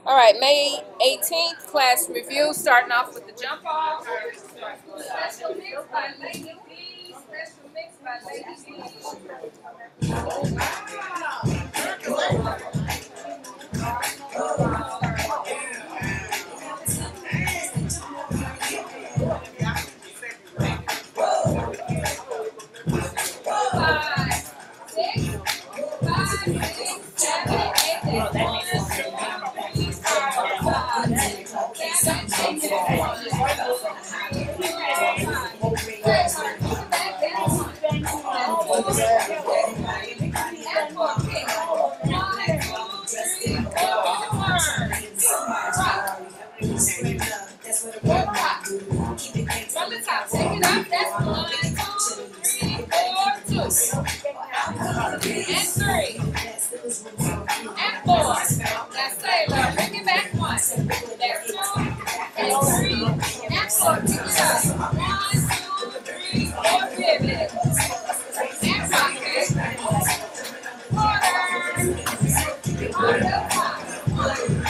All right, May 18th, class review, starting off with the jump off. Special mix by Lady B. Special mix by Lady B. From the top, take it up. That's 1, 2, 3, 4, 2. And 3. And 4. Now Sailor, bring it back 1. That's 2. And 3. And 4. Pick it up. 1, 2, 3, 4. Pivot. And rocket. Quarter. On the top. 1.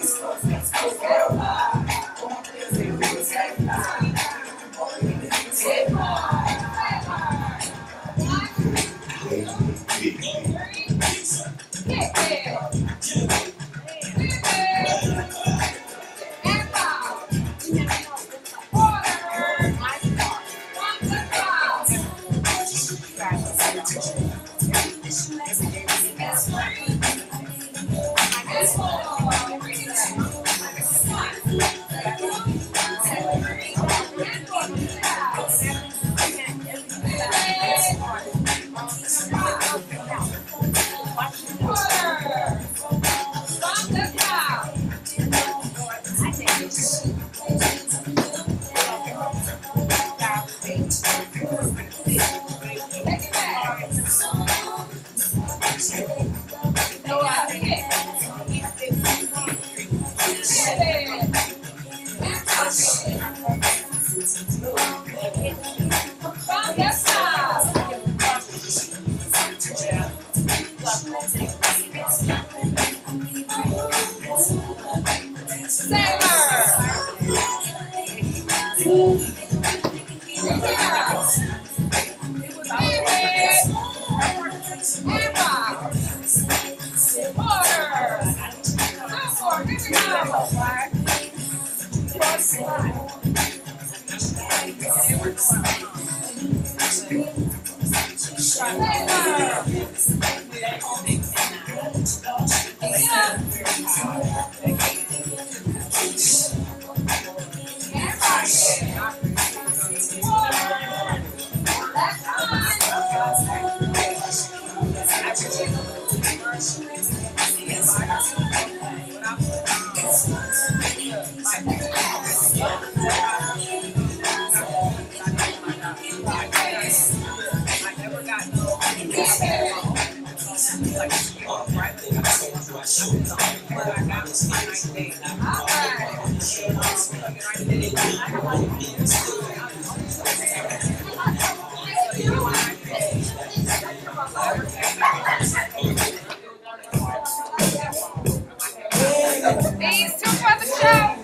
These two for the show.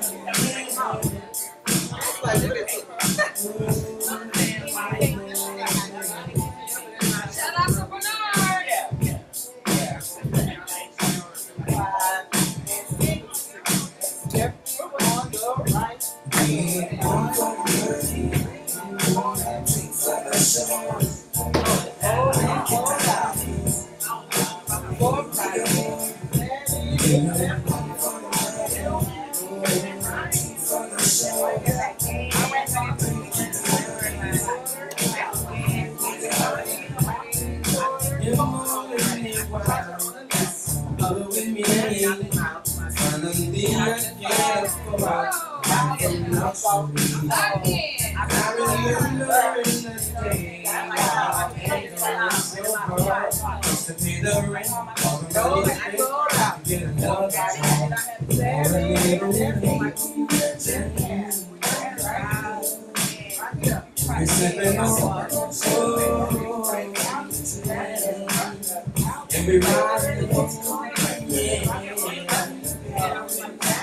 Shout out to Bernard. And we ride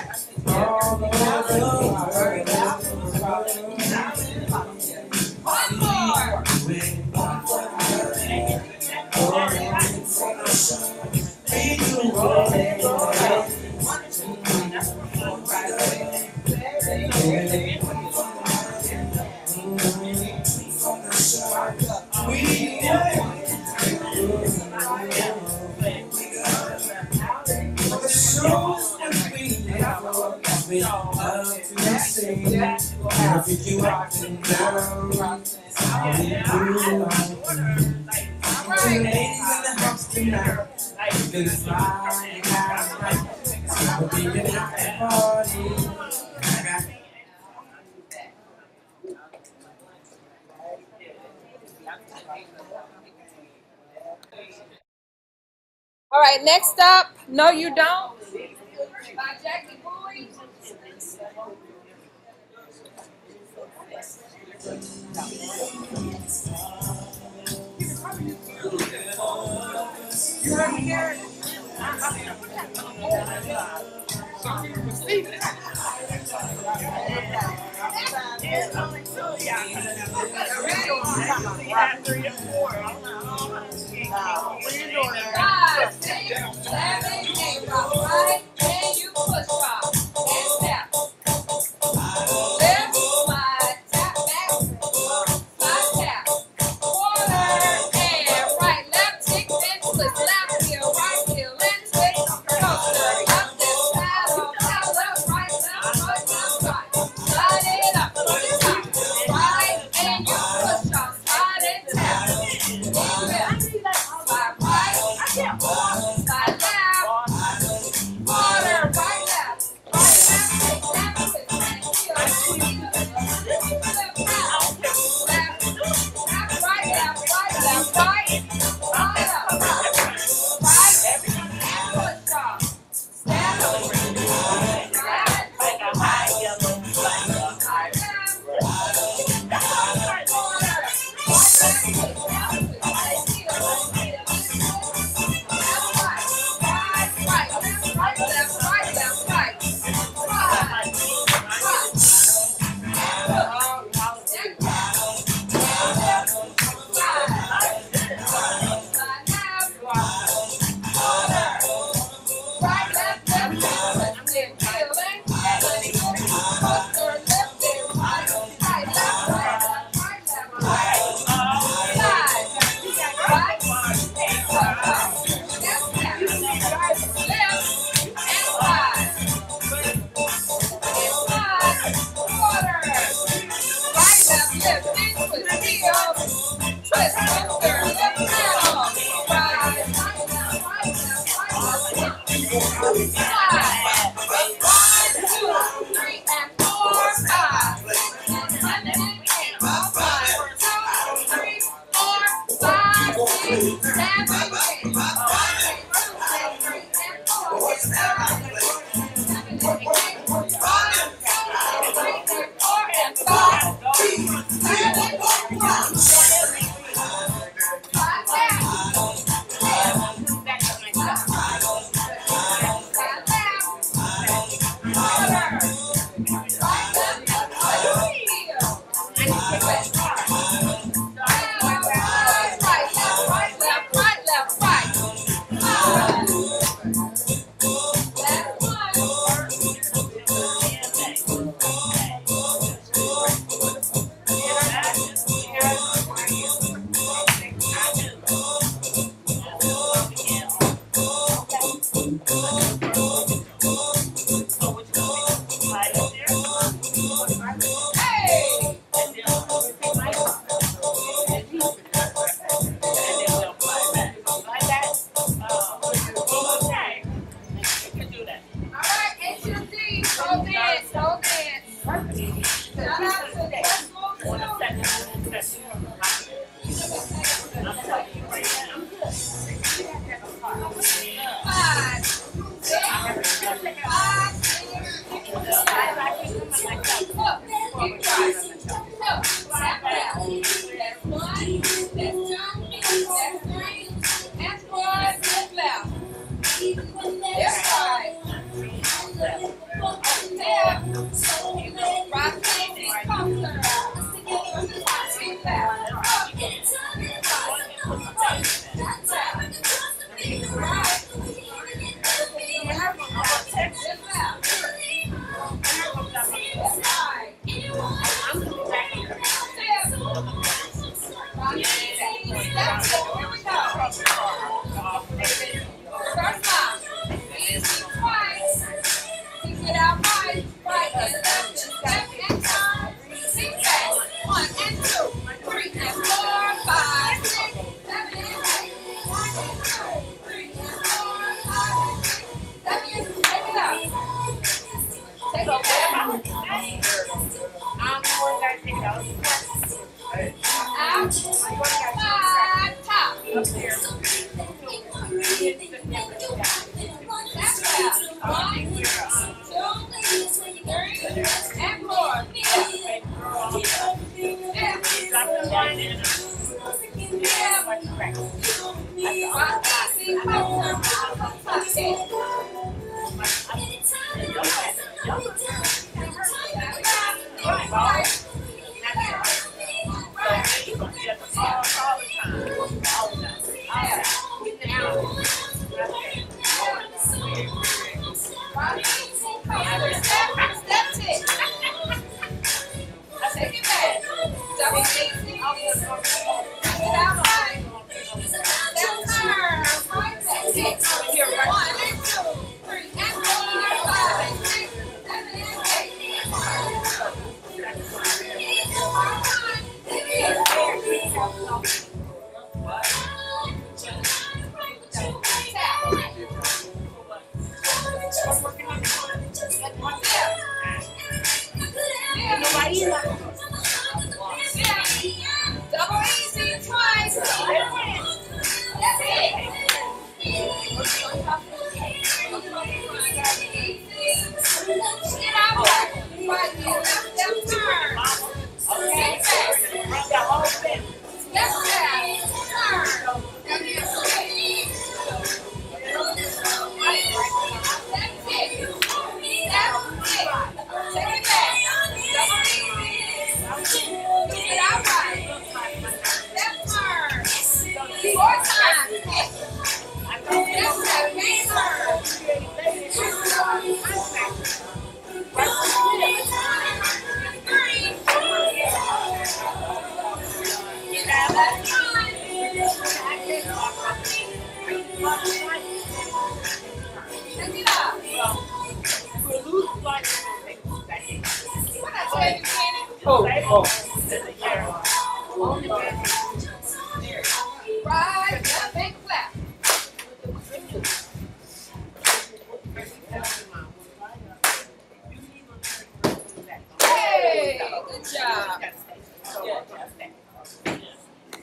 we love to sing. I'll pick you up and down. Ladies in the house tonight, you can fly out. We'll be at the party. All right, next up, No You Don't, by Jackie Bowie. You heard me here? Double easy twice. That's it. Get out right here. Left turn. Okay. Left turn. Right, up and clap. Hey, good job.